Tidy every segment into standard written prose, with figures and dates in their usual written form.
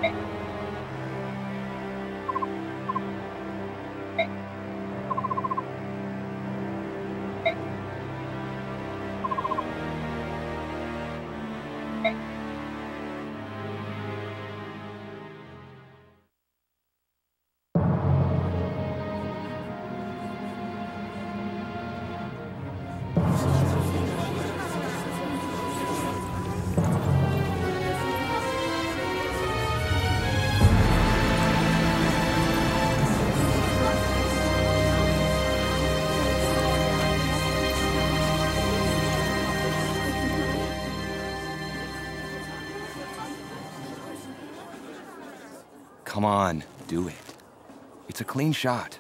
Come on, do it. It's a clean shot.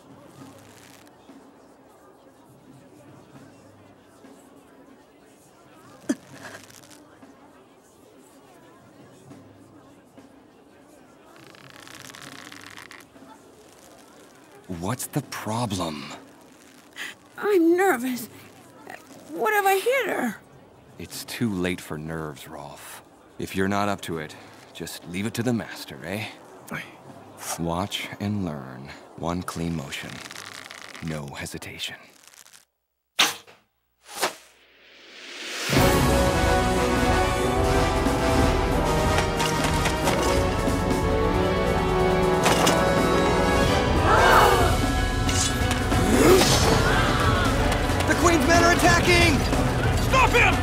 What's the problem? I'm nervous. What if I hit her? It's too late for nerves, Rolf. If you're not up to it, just leave it to the master, eh? Watch and learn. One clean motion. No hesitation. The Queen's men are attacking! Stop him!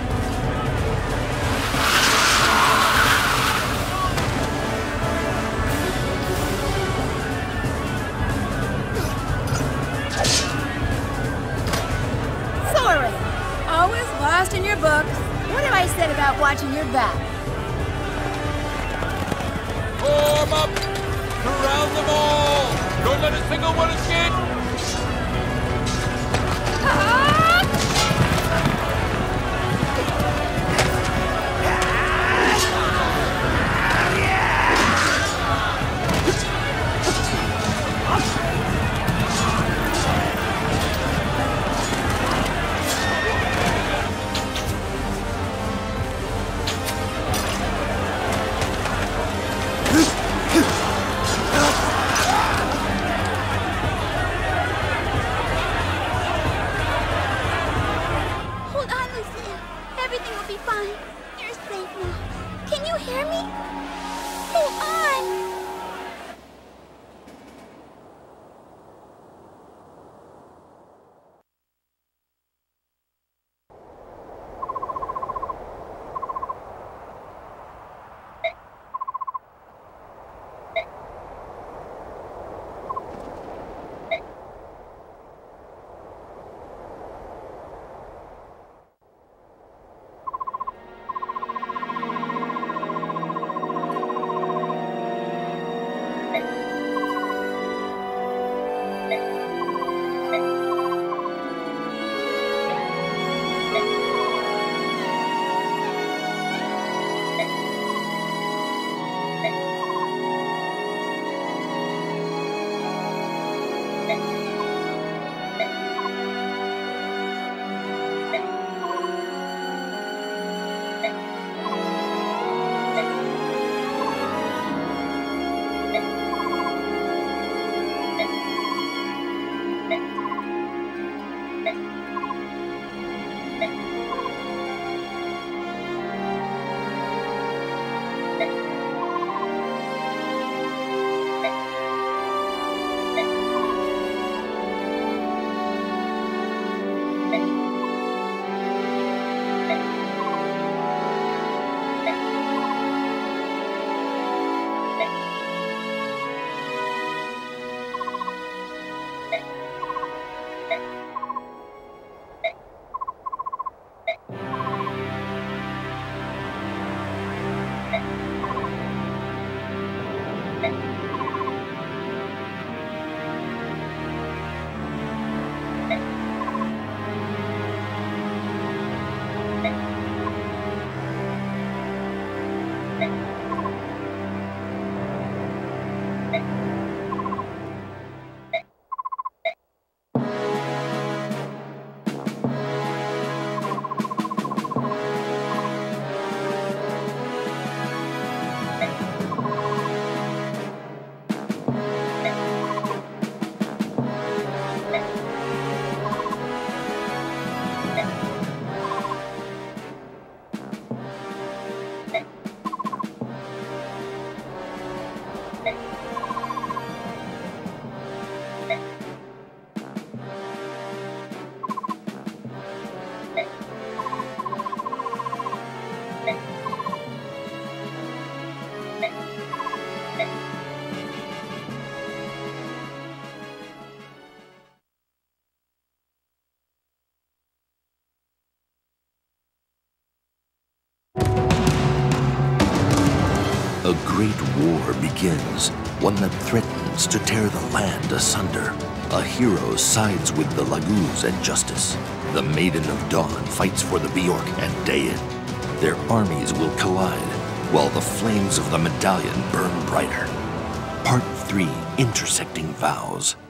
Lost in your books. What have I said about watching your back? Form up! Surround them all! Don't let a single one escape! A great war begins, one that threatens to tear the land asunder. A hero sides with the Laguz and Justice. The Maiden of Dawn fights for the Bjork and Dayin. Their armies will collide, while the flames of the medallion burn brighter. Part 3, Intersecting Vows.